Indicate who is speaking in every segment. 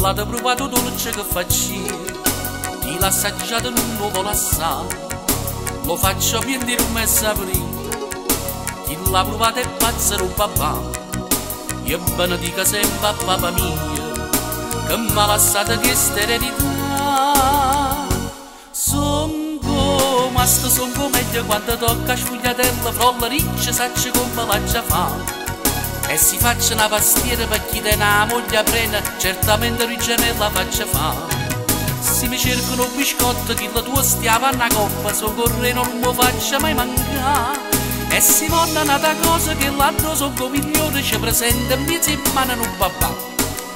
Speaker 1: l'ha provato dolce che faccio, chi l'ha assaggiato non lo vuole assare, lo faccio piendere un mese aprire, chi l'ha provato è pazzo un papà, io benedica sempre a papà mia, che mi ha lasciato questa eredità. Son come meglio quando tocca sfogliatella, frolla riccia, sacce come la già fa. E si faccia una pastiera per chi te una moglie prende, certamente rigemella faccia fa. Se mi cercano biscotti, chi la tua stiava una coppa, soccorre non mi faccia mai mancare. E si monna una cosa che l'altro sono migliore, ci presenta in mezzo in mano un papà.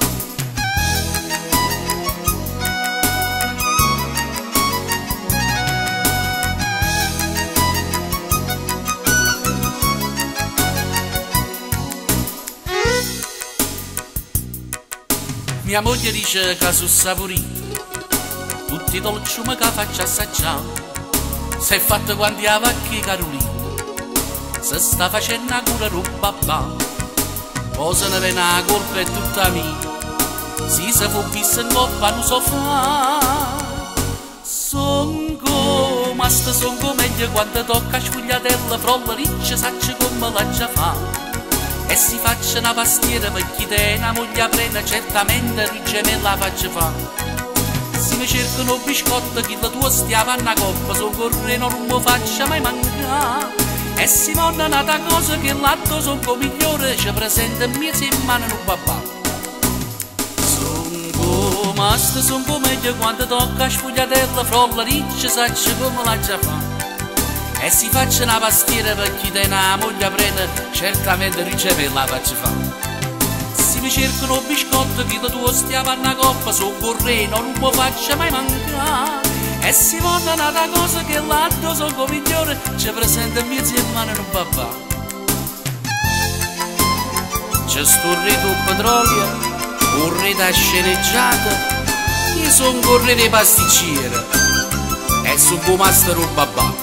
Speaker 1: Mia moglie dice che sono saporito, tutti i dolciumi che faccio assaggiare, si è fatto quanti a vacchi Carolina, se sta facendo una cura un papà, poi se ne viene la colpa è tutta mia, si fu vista in coppa non so fa. Son come meglio quando tocca sfogliatella, frolla riccia, sacce come la già fa. E si faccia una pastiera per chi te una moglie prende, certamente rigemella la faccia fa. Se mi cercano biscotti, chi la tua stiava una coppa, soccorre non mi faccia mai mancare. E si monna una cosa che l'altro sono migliore, ci presenta mesi in mano un papà. Son come meglio quando tocca sfogliatella, frolla riccia, sacce come la già fa. E si faccia una pastiera per chi te una moglie prende, certamente riceve la faccia fa. Se mi cercano biscotti, chi la tua stiava una coppa, soccorre non mi faccia mai mancare. E si monna una cosa che l'altro sono migliore, ci presenta mezzo in mano un papà. C'è sto rito petrolio, un rito a sceneggiata, io sono un corriere pasticcere e sono come master un babà.